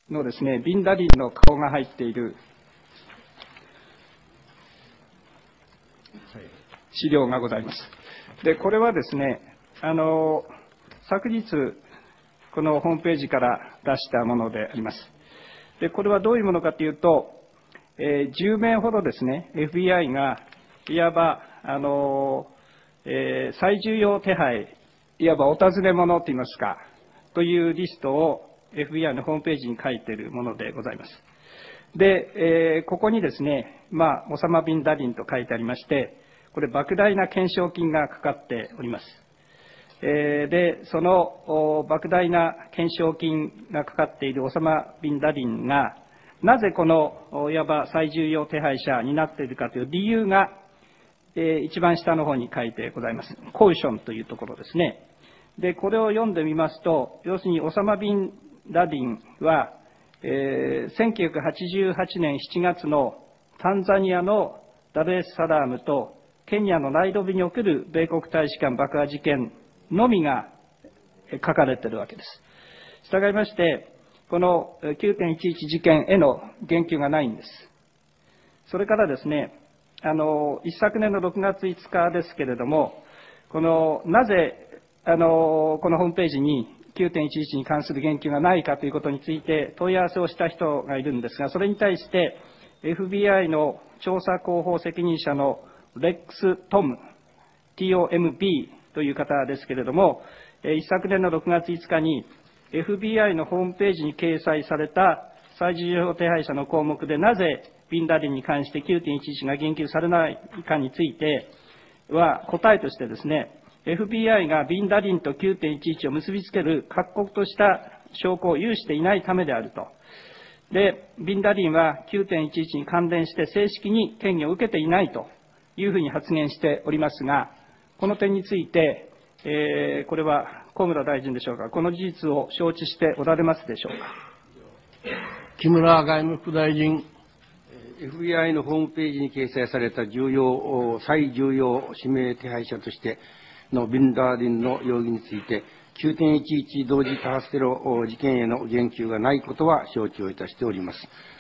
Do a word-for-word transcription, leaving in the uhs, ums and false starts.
のですね、ビンラディンの顔が入っている資料がございます。で、これはですね、あの、昨日、このホームページから出したものであります。で、これはどういうものかというと、えー、じゅうめいほどですね、エフビーアイ が、いわば、あの、えー、最重要手配、いわばお尋ね者といいますか、というリストを エフビーアイ のホームページに書いているものでございます。で、えー、ここにですね、まあ、オサマ・ビンラディンと書いてありまして、これ、莫大な懸賞金がかかっております。えー、で、その莫大な懸賞金がかかっているオサマ・ビンラディンが、なぜこのいわば最重要手配者になっているかという理由が、えー、一番下の方に書いてございます。コーションというところですね。で、これを読んでみますと、要するにオサマ・ビンラディンは、えー、せんきゅうひゃくはちじゅうはちねんしちがつのタンザニアのダルエスサラームとケニアのナイロビにおける米国大使館爆破事件のみが書かれているわけです。従いまして、この きゅうてんいちいち 事件への言及がないんです。それからですね、あの、一昨年のろくがついつかですけれども、この、なぜ、あの、このホームページに きゅうてんいちいち に関する言及がないかということについて問い合わせをした人がいるんですが、それに対して、エフビーアイ の調査広報責任者のレックス・トム、ティーオーエムビー という方ですけれども、一昨年のろくがついつかに エフビーアイ のホームページに掲載された最重要手配者の項目で、なぜビンラディンに関して きゅうてんいちいち が言及されないかについては、答えとしてですね、エフビーアイ がビンラディンと きゅうてんいちいち を結びつける確固とした証拠を有していないためであると。で、ビンラディンは きゅうてんいちいち に関連して正式に権限を受けていないというふうに発言しておりますが、この点について、えー、これは小村大臣でしょうか、この事実を承知しておられますでしょうか。 木村外務副大臣。 エフビーアイ のホームページに掲載された重要、最重要指名手配者としてのビンラディンの容疑について、きゅうてんいちいち 同時多発テロ事件への言及がないことは承知をいたしております。